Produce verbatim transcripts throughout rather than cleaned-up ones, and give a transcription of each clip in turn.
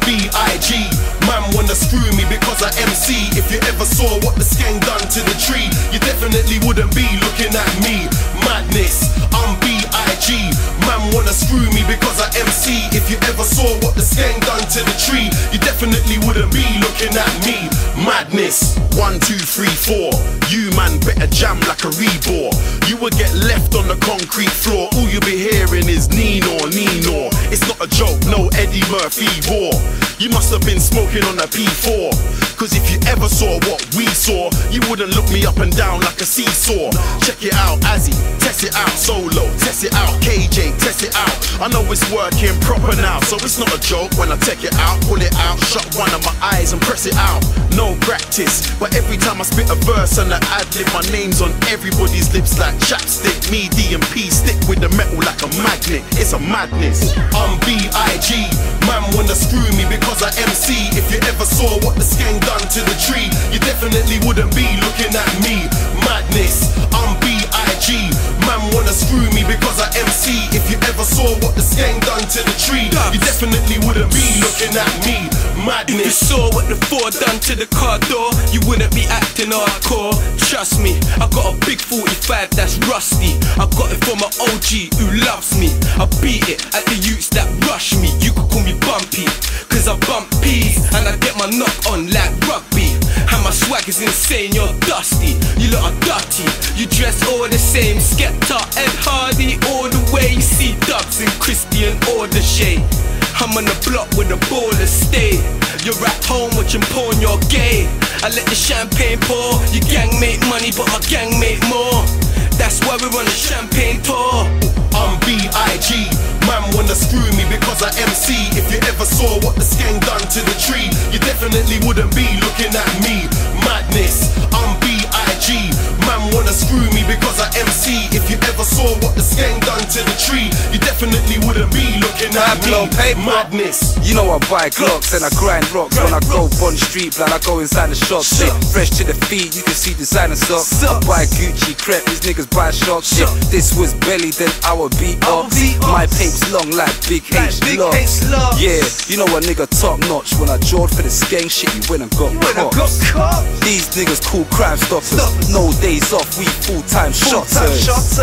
B I G. Man wanna screw me because I M C. If you ever saw what the skeng done to the tree, you definitely wouldn't be looking at me. Madness, I'm B I G. Man wanna screw me because I M C. If you ever saw what the skeng done to the tree, you definitely wouldn't be looking at me. Madness. One, two, three, four. You man better jam like a rebore. You will get left on the concrete floor. All you'll be hearing is Nino, Nino. It's not a joke, no Eddie Murphy war. You must have been smoking on a P four. Cause if you ever saw what we saw, you wouldn't look me up and down like a seesaw. Check it out, Azzy, test it out, Solo, test it out, K J, test it out. I know it's working proper now, so it's not a joke when I take it out, pull it out, shut one of my eyes and press it out. No practice, but every time I spit a verse and I ad-lib, my name's on everybody's lips like chapstick. Me, D and P, stick with the metal like a magnet. It's a madness. I'm B I G. Man wanna screw me because I M C. If you ever saw what the skeng done to the tree, you definitely wouldn't be looking at me. Madness. I'm B I G. Man wanna screw me because I M C. If you ever saw what the skeng done to the tree, you definitely wouldn't be looking at me. Madness. If you saw what the four done to the car door, you wouldn't be acting hardcore. Trust me, I got a big forty-five that's rusty. I got it from an O G who loves me. I beat it at the youths that rush me. You could call me Bumpy, cause I bump peas and I get my knock on like rugby. And my swag is insane, you're dusty. You lot are dirty, you dress all the same. Skepta, Ed Hardy, all the way. You see Dubs and Christian or the shade. I'm on the block with the ballers stay. You're at home watching porn, you're gay. I let the champagne pour. Your gang make money but my gang make more. That's why we're on a champagne tour. I'm B I G. Man wanna screw me because I M C. If you ever saw what the skeng done to the tree, you definitely wouldn't be looking at me. Madness. I'm B I G. Man wanna screw me because I M C. If you ever saw what the skeng done to the tree, you definitely wouldn't be looking at me. Madness. You know I buy Glocks and I grind rocks. When I go Bond Street, blood, I go inside the shop. Shit, fresh to the feet, you can see designer socks. I buy Gucci crepe, these niggas buy shots. Shit, this was belly, then I would beat up. My pape's long like Big H locks. Yeah, you know a nigga top notch. When I jawed for the skeng shit, you went and got caught. These niggas cool crime stoppers. No days off, we full-time shotters.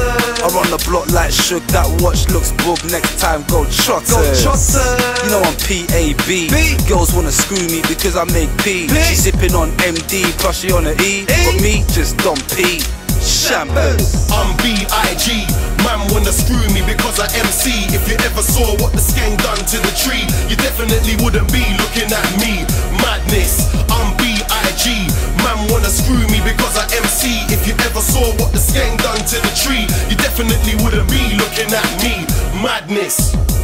I run the block like Shook, that watch looks book. Next time go trotters. You know I'm P A B. Girls wanna screw me because I make P. She sipping on M D, plus she on a E. But me, just don't pee. Champers. I'm B I G. Man wanna screw me because I M C. If you ever saw what the skeng done to the tree, you definitely wouldn't be looking at me. Madness. I'm B I G. Man wanna screw me because I M C. If you ever saw what the skeng done to the tree, you definitely wouldn't be looking at me. Madness.